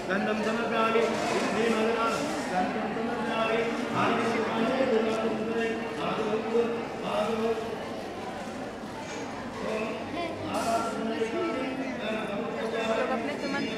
गंधम समर्पयामि श्रीमन्नारायण गंधम समर्पयामि आदित्य सुंदरे आदो आदो अपने सुमन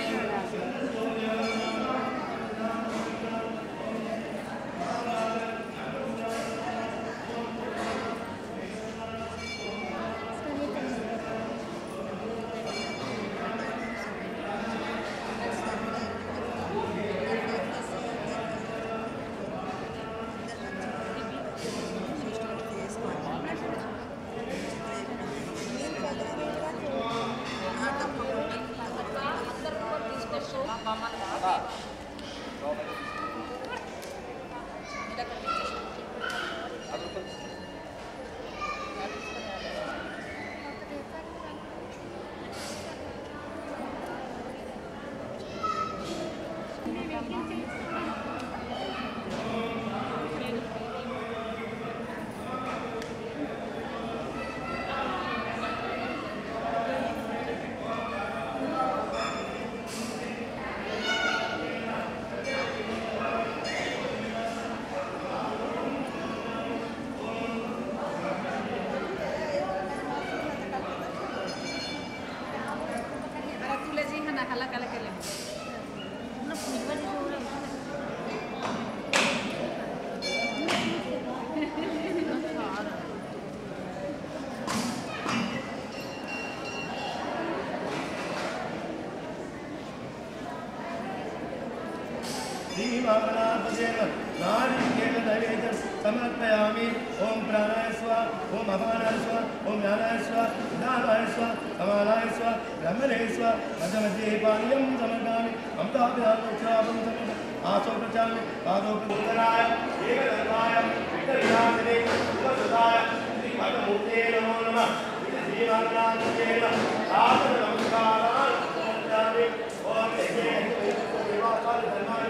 समर्पयामि ओम प्राणाय स्वाहा ओम अपानाय स्वाहा ओम ज्ञानाय स्वाहा उदानाय स्वाहा समानाय स्वाहा ब्रह्मणे स्वाहा मध्यमध्ये पानीयं समर्पयामि अमृताभ्यासोक्षाभं समर्पयामि आसो प्रचामि पादो प्रचाराय एकदन्ताय विकलयामिने उपसुताय श्रीमद्मूर्ते नमो नमः श्रीमन्नारायणे नमः आसन नमस्कारान् समर्पयामि ओम एके देवासाय धर्माणि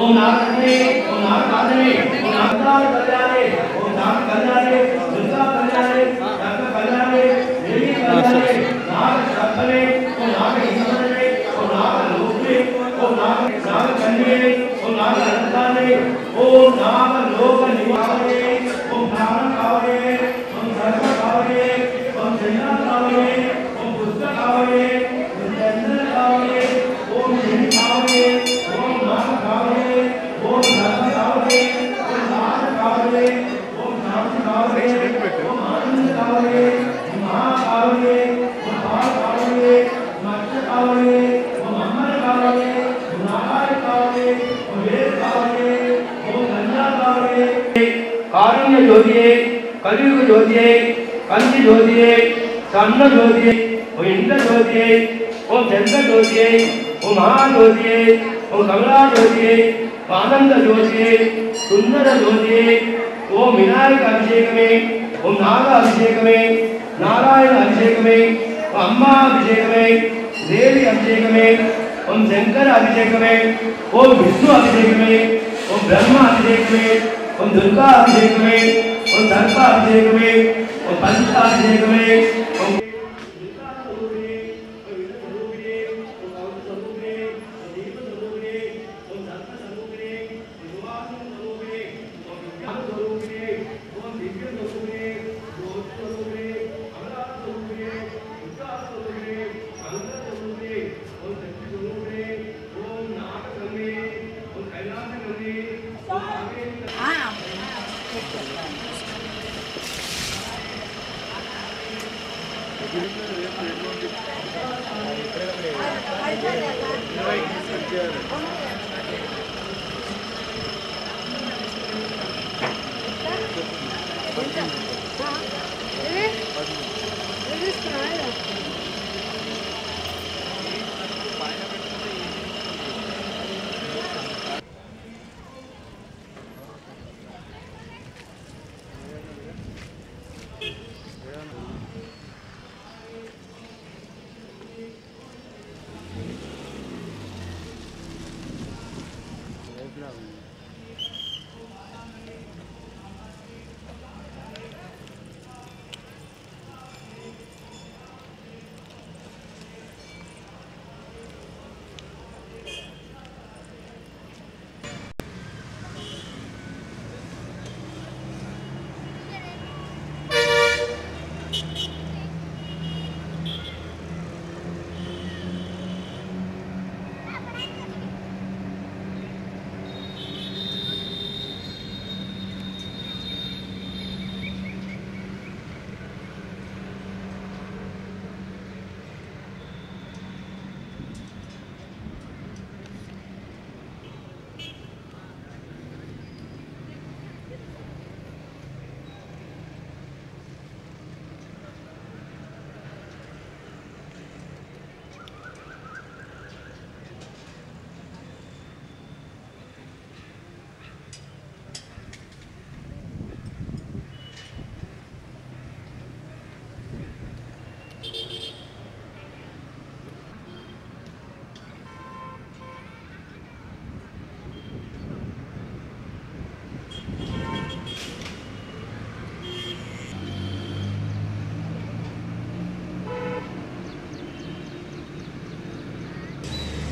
ओम नागकन्ये ओम नागकादने ओम नागदार कल्याणे ओम नाग कल्याणे दुर्गा कल्याणे नाग कल्याणे देवी कल्याणे नाग शक्तने ओम नाग ईश्वरने ओम नाग लोके ओम नाग कन्ये ओम नाग अनंताने ओम नाग लोक निवासने ओम नाग कावने ओम सर्व कावने ओम जन्ना कावने ओम पुष्प कावने ओम चंद्र कावने ओम शनि कावने ओम नाग कावने ओम नाग कावने ओम नाग कावने ओम नाग कावने ओम आनंद कावने ओम महा कावने ओम बाल कावने मत्स्य कावने ओम अमर कावने ओम नागाय कावने ओम वेद कावने ओम गंगा कावने कारुण्य ज्योतिये कलियुग ज्योतिये कंचि ज्योतिये सन्न ज्योतिये ओम इंद्र ज्योतिये ओम चंद्र ज्योतिये ओम महा ज्योतिये ओम कमला ज्योतिये ओम आनंद ज्योतिये सुंदर ज्योतिये ओम विनायक अभिषेक में ओम नाग अभिषेक में नारायण अभिषेक में ओम अम्मा अभिषेक में देवी अभिषेक में ओम शंकर अभिषेक में ओम विष्णु अभिषेक में ओम ब्रह्मा अभिषेक में ओम दुर्गा अभिषेक में ओम सर्प अभिषेक में ओम पंच अभिषेक में ओम Ay,